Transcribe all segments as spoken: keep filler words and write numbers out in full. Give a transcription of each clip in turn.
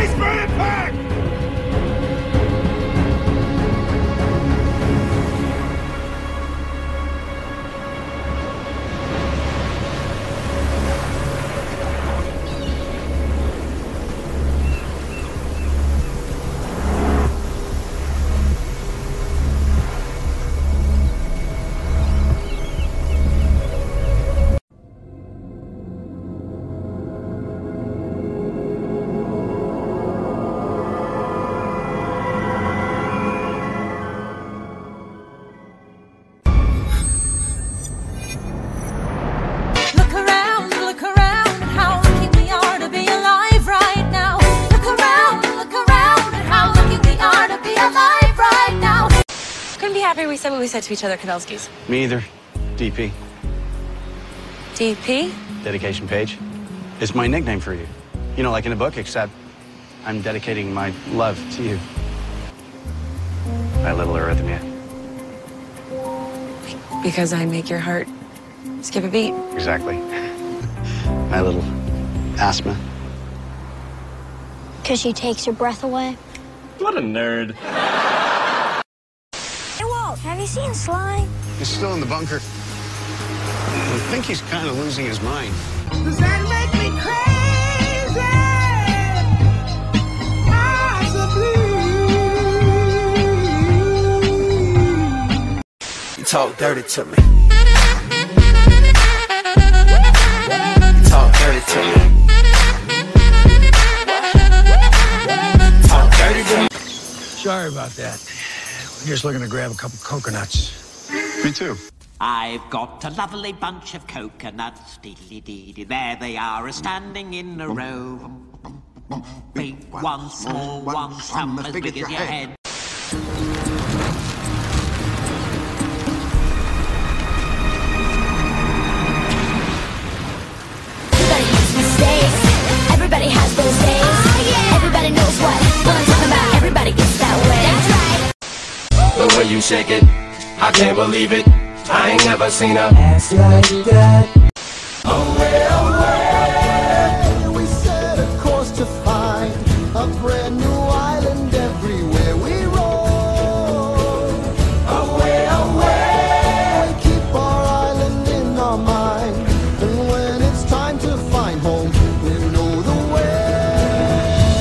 Brace for impact! Happy we said what we said to each other, Kanelskis. Me either. D P. D P? Dedication page. It's my nickname for you. You know, like in a book, except I'm dedicating my love to you. My little arrhythmia. Because I make your heart skip a beat. Exactly. My little asthma. Because she takes your breath away. What a nerd. Have you seen Sly? He's still in the bunker. I think he's kind of losing his mind. Does that make me crazy? Possibly. You talk dirty to me. You talk dirty to me. Talk dirty to me. Sorry about that. We're just looking to grab a couple coconuts. Me too. I've got a lovely bunch of coconuts. Dee-dee-dee-dee. There they are, standing in a row. Big one, small one, some as big as your head. Everybody makes mistakes. Everybody has those days. Oh, yeah. Everybody knows what I'm talking about. Everybody gets that way. That's right. The way you shake it, I can't believe it. I ain't never seen a ass like that. Away, away, we set a course to find a brand new island everywhere we roll. Away, away, we keep our island in our mind, and when it's time to find home, we know the way.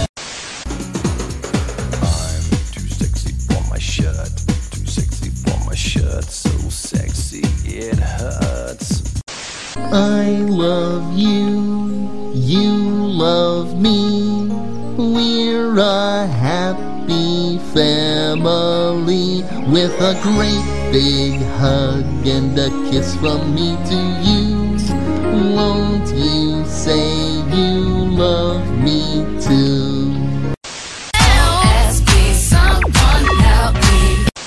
I'm too sexy for my shirt, too sexy for my shirt, so sexy it hurts. I love you, you love me, we're a happy family, with a great big hug and a kiss from me to you. Won't you say you love me too? L S P, someone help me.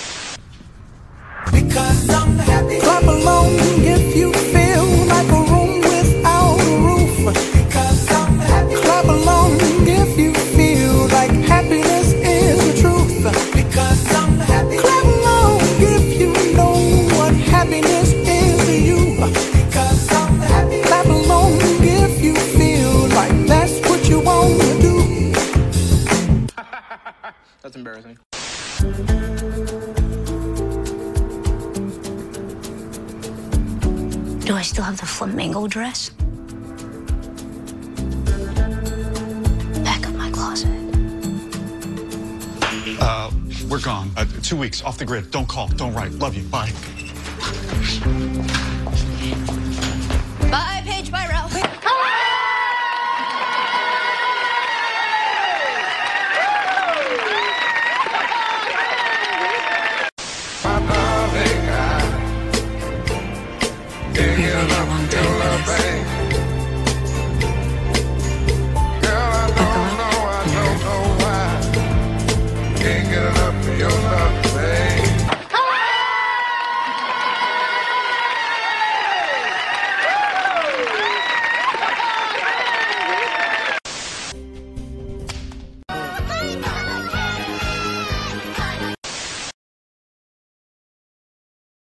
Because I'm happy. Clap along if you feel like a room without a roof. Because I'm happy. Clap along if you feel like happiness is the truth. Because I'm happy. Clap along if you know what happiness is to you. Because I'm happy. Clap along if you feel like that's what you want to do. That's embarrassing. Do I still have the flamingo dress? Back of my closet. Uh, we're gone. Uh, two weeks off the grid. Don't call. Don't write. Love you. Bye.